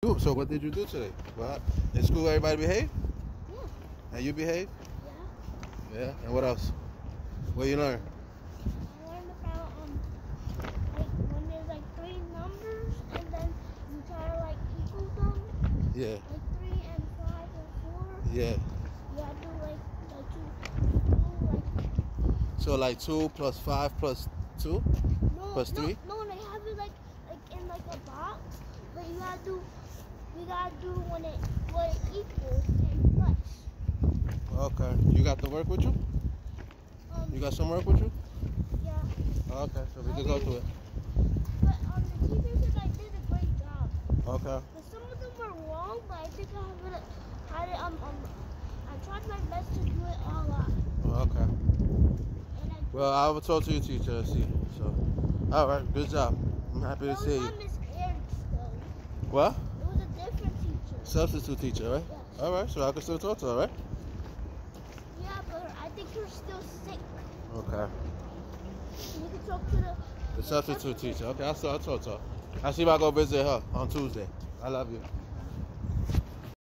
Cool. So what did you do today? Well, in school, everybody behave? Yeah. And you behave? Yeah. Yeah. And what else? What you learn? I learned about like when there's like 3 numbers and then you try to like equal them. Yeah. Like 3 and 5 and 4. Yeah. You gotta do like So like 2 plus 5 plus 2 plus 3? No, they have it like in like a box, but you gotta do when it equals and plus. Okay. You got the work with you? You got some work with you? Yeah. Okay, so we can go through it. But the teacher said I did a great job. Okay. But some of them were wrong, but I think I tried my best to do it all out. Okay. Well, I will talk to your teacher and see. So, all right, good job. I'm happy to see you. It was not Miss Eric's though. What? It was a different teacher. Substitute teacher, right? Yes. All right, so I can still talk to her, right? Yeah, but I think you're still sick. Okay. You can talk to the substitute teacher. Okay, I'll talk to her. I'll see if I go visit her on Tuesday. I love you.